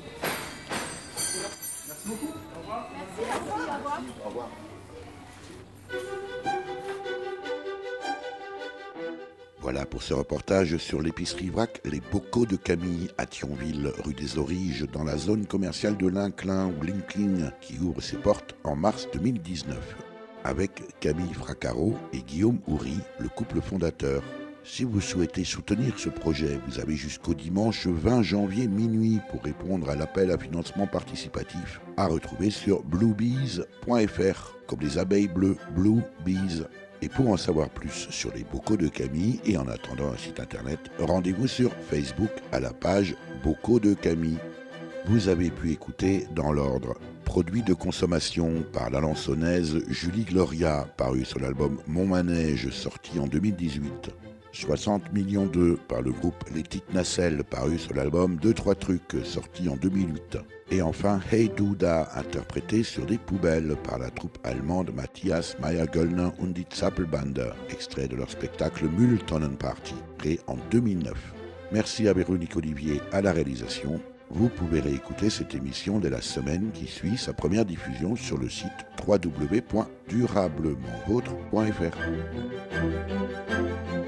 A: Merci beaucoup. Au revoir. Merci, au revoir. Au revoir. Au revoir. Voilà pour ce reportage sur l'épicerie vrac Les Bocaux de Camille à Thionville, rue des Origes, dans la zone commerciale de Linclin ou Linclin, qui ouvre ses portes en mars deux mille dix-neuf, avec Camille Fraccaro et Guillaume Houry, le couple fondateur. Si vous souhaitez soutenir ce projet, vous avez jusqu'au dimanche vingt janvier minuit pour répondre à l'appel à financement participatif à retrouver sur bluebees point f r, comme les abeilles bleues, Bluebees. Et pour en savoir plus sur les bocaux de Camille et en attendant un site internet, rendez-vous sur Facebook à la page Bocaux de Camille. Vous avez pu écouter dans l'ordre Produits de consommation par l'Alençonnaise Julie Gloria, paru sur l'album Mon Manège, sorti en deux mille dix-huit. soixante millions d'œufs par le groupe Les Petites Nacelles, paru sur l'album deux trois trucs, sorti en deux mille huit. Et enfin Hey Duda, interprété sur des poubelles par la troupe allemande Matthias Meyer-Göllner und die Zappelbande, extrait de leur spectacle Mülltonnenparty, créé en deux mille neuf. Merci à Véronique Olivier à la réalisation. Vous pouvez réécouter cette émission dès la semaine qui suit sa première diffusion sur le site w w w point durablement vôtre point f r.